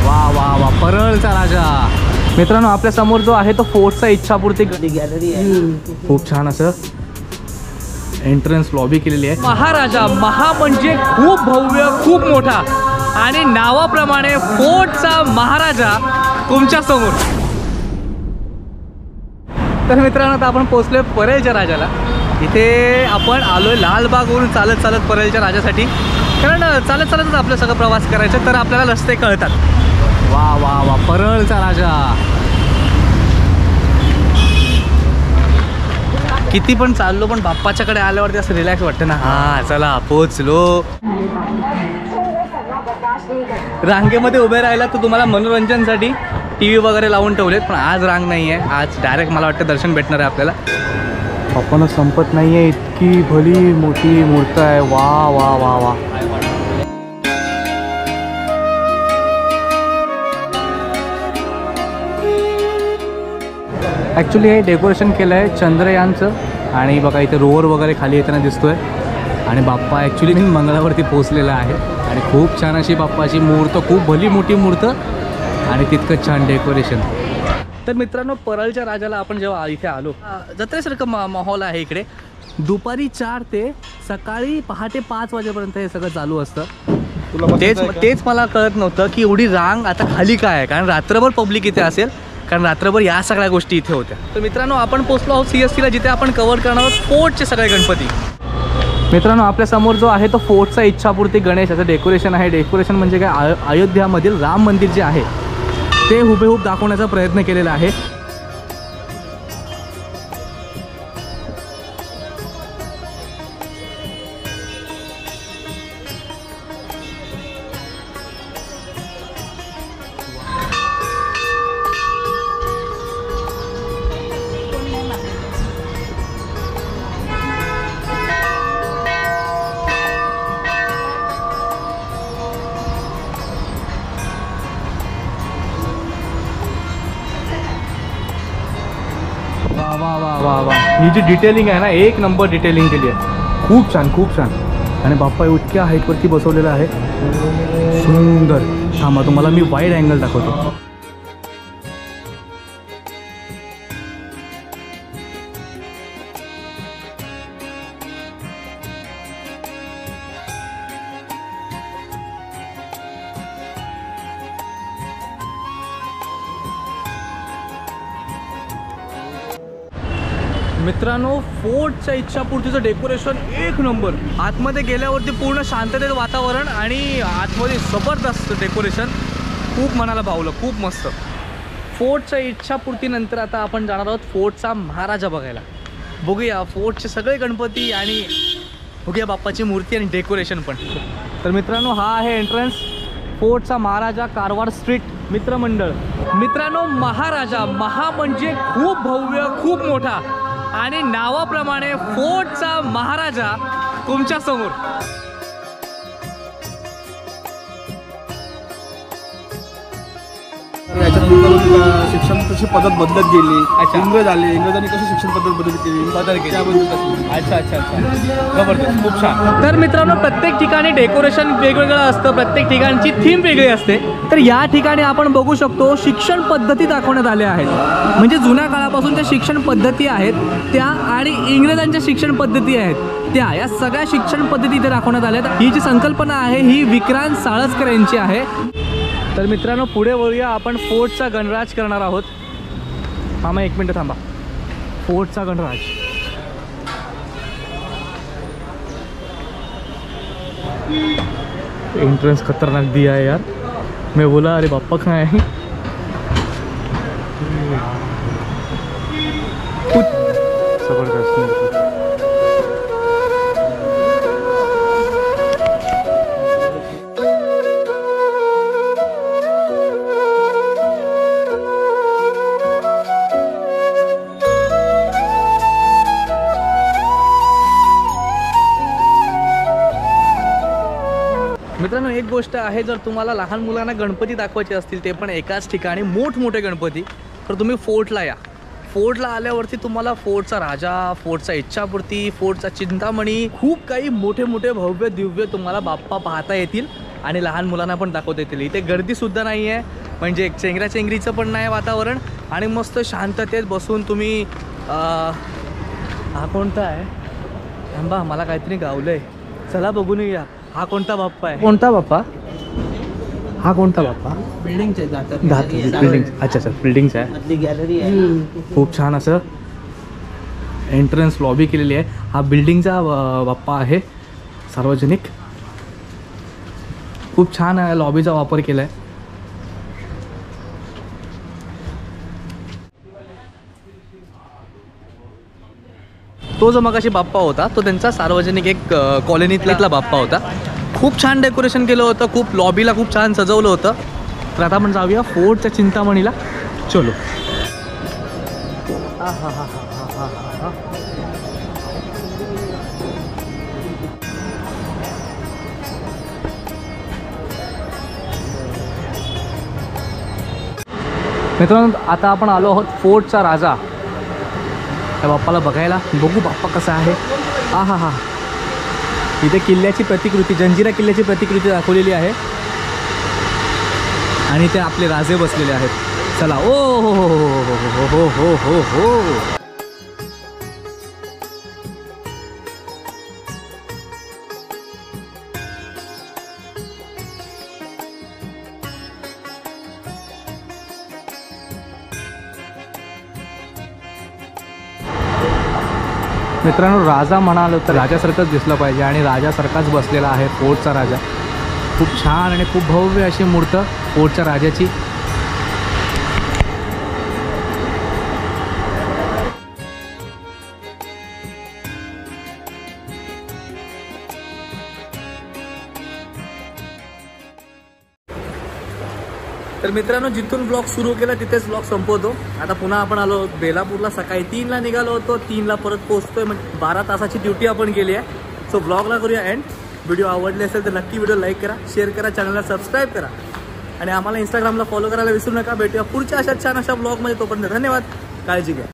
वा वा वा, परळचा राजा. मित्रांनो आपल्या समोर जो आहे तो फोर्टचा इच्छापूर्ती गॅलरी आहे. खूप छान असं एंट्रन्स लॉबी केलेली आहे. महाराजा महा म्हणजे खूप भव्य, खूप मोठा आणि नावाप्रमाणे फोर्टचा महाराजा तुमच्या समोर. तर मित्रांनो आता आपण पोहोचलोय परळच्या राजाला. इथे आपण आलोय लालबागवरून चालत चालत परळच्या राजासाठी, कारण चालत चालतच आपलं सगळं प्रवास करायचं, तर आपल्याला रस्ते कळतात. वा वा वा, परळचा राजा. किती पण चाललो पण बाप्पाच्याकडे आल्यावरती असं रिलॅक्स वाटतं ना. हा चला पोचलो. रांगेमध्ये उभे राहिला तर तुम्हाला मनोरंजनसाठी TV वगैरे लावून ठेवलेत, पण आज रांग नाही आहे. आज डायरेक्ट मला वाटतं दर्शन भेटणार आहे आपल्याला. आपणच संपत नाही आहे, इतकी भली मोठी मूर्त आहे. वा वा वा वा. ॲक्च्युली हे डेकोरेशन केलं आहे चंद्रयानचं, आणि बघा इथे रोवर वगैरे खाली येताना दिसतोय. आणि बाप्पा ॲक्च्युली मंगळावरती पोचलेला आहे आणि खूप छान अशी बाप्पाची मूर्त, खूप भली मोठी मूर्त आणि तितकं छान डेकोरेशन. तर मित्रांनो परळच्या राजाला आपण जेव्हा इथे आलो, जत्रेसारखं माहोल आहे इकडे. दुपारी 4 ते सकाळी पहाटे 5 वाजेपर्यंत हे सगळं चालू असतं. तेच मला कळत नव्हतं की एवढी रांग आता खाली काय आहे, कारण रात्रभर पब्लिक इथे असेल, कारण रात्रभर या सगळ्या गोष्टी इथे होत्या. तर मित्रांनो आपण पोहोचलो आहोत CSTला, जिथे आपण कव्हर करणार आहोत फोर्टचे सगळे गणपती. मित्रांनो आपल्या समोर जो आहे तो फोर्टचा इच्छापूर्ती गणेश असं डेकोरेशन आहे. डेकोरेशन म्हणजे काय, अयोध्यामधील राम मंदिर जे आहे ते हुबेहूब दाखवण्याचा प्रयत्न केलेला आहे. वा वा वा वा, ही जी डिटेलिंग आहे ना, एक नंबर डिटेलिंग केली आहे. खूप छान, खूप छान. आणि बाप्पा इतक्या हाईटवरती बसवलेला आहे, सुंदर. थांबा तुम्हाला मी वाईड अँगल दाखवतो. मित्रांनो फोर्टच्या इच्छापूर्तीचं डेकोरेशन एक नंबर. आतमध्ये गेल्यावरती पूर्ण शांततेचं वातावरण आणि आतमध्ये जबरदस्त डेकोरेशन, खूप मनाला भावलं, खूप मस्त. फोर्टच्या इच्छापूर्तीनंतर आता आपण जाणार आहोत फोर्टचा महाराजा बघायला. बघूया फोर्टचे सगळे गणपती आणि बघूया बाप्पाची मूर्ती आणि डेकोरेशन पण. तर मित्रांनो हा आहे एंट्रन्स, फोर्टचा महाराजा, कारवार स्ट्रीट मित्रमंडळ. मित्रांनो महाराजा महा म्हणजे खूप भव्य, खूप मोठा आणि नावाप्रमाणे फोर्टचा महाराजा तुमच्या समोर. शिक्षण कशी पद्धत बदलत गेली. इंग्रज आले, इंग्रजांनी कशी शिक्षण पद्धत बदल केली त्याबद्दल. अच्छा अच्छा अच्छा, जबरदस्त, खूप छान. तर मित्रांनो प्रत्येक ठिकाणी डेकोरेशन वेगवेगळं असतं, प्रत्येक ठिकाणची थीम वेगळी असते. तर या ठिकाणी आपण बघू शकतो शिक्षण पद्धती दाखवण्यात आल्या आहेत, म्हणजे जुन्या काळापासून ज्या शिक्षण पद्धती आहेत त्या आणि इंग्रजांच्या शिक्षण पद्धती आहेत त्या, या सगळ्या शिक्षण पद्धती इथे दाखवण्यात आल्या आहेत. ही जी संकल्पना आहे ही विक्रांत साळसकर यांची आहे. तर मित्रांनो पुढे वळूया, आपण फोर्टचा गणराज करणार आहोत. थांबा एक मिनटं थांबा. फोर्टचा गणराज, एंट्रेंस खतरनाक दिया है यार. मैं बोला अरे बाप्पा कहाँ है. जबरदस्त. मित्रांनो एक गोष्ट आहे, जर तुम्हाला लहान मुलांना गणपती दाखवायचे असतील ते पण एकाच ठिकाणी मोठमोठे गणपती, तर तुम्ही फोर्टला या. फोर्टला आल्यावरती तुम्हाला फोर्टचा राजा, फोर्टचा इच्छापूर्ती, फोर्टचा चिंतामणी, खूप काही मोठे मोठे भव्य दिव्य तुम्हाला बाप्पा पाहता येतील. आणि लहान मुलांना पण दाखवता येतील. इथे गर्दीसुद्धा नाही आहे, म्हणजे चेंगराचेंगरीचं पण नाही वातावरण आणि मस्त शांततेत बसून तुम्ही हा कोणता आहे थांबा मला काहीतरी गावलं आहे, चला बघून येऊया. हा कोणता बाप्पा आहे? कोणता बाप्पा हा? कोणता बाप्पा? बिल्डिंगचे बिल्डिंग. अच्छा अच्छा बिल्डिंग्स आहे. गॅलरी आहे. खूप छान असं एंट्रन्स लॉबी केलेली आहे. हा बिल्डिंगचा बाप्पा आहे सार्वजनिक. खूप छान लॉबीचा वापर केला आहे. तो जो मगाशी बाप्पा होता तो त्यांचा सार्वजनिक एक कॉलनीतला बाप्पा होता. खूप छान डेकोरेशन केलं होतं, खूप लॉबीला खूप छान सजवलं होतं. तर आता आपण जाऊया फोर्टच्या चिंतामणीला. चलो. मित्रांनो आता आपण आलो आहोत फोर्टचा राजा त्या बाप्पाला बघायला. बघू बाप्पा कसा आहे. हा हा हा इथे किल्ल्याची प्रतिकृती, जंजिरा किल्ल्याची प्रतिकृती दाखवलेली आहे आणि ते आपले राजे बसलेले आहेत. चला. ओ हो हो हो हो हो हो हो. मित्रांनो राजा म्हणालो तर राजासारखंच दिसलं पाहिजे आणि राजासारखाच बसलेला आहे फोर्टचा राजा. खूप छान आणि खूप भव्य अशी मूर्त फोर्टच्या राजाची. तर मित्रांनो जिथून ब्लॉग सुरू केला तिथेच ब्लॉग संपवतो. आता पुन्हा आपण आलो बेलापूरला. सकाळी 3ला निघालो होतो, 3ला परत पोहोचतोय. म्हणजे 12 तासाची ड्युटी आपण केली आहे. सो ब्लॉगला करूया एंड. व्हिडिओ आवडले असेल तर नक्की व्हिडिओ लाईक करा, शेअर करा, चॅनलला सबस्क्राईब करा आणि आम्हाला इंस्टाग्रामला फॉलो करायला विसरू नका. भेटूया पुढच्या अशा छान अशा ब्लॉगमध्ये. तोपर्यंत धन्यवाद, काळजी घ्या.